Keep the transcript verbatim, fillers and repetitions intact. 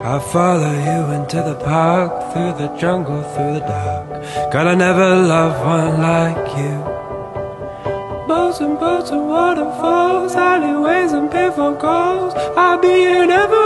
I'll follow you into the park, through the jungle, through the dark. God, I never loved one like you. Boats and boats and waterfalls, alleyways and pitfall calls. I'll be here never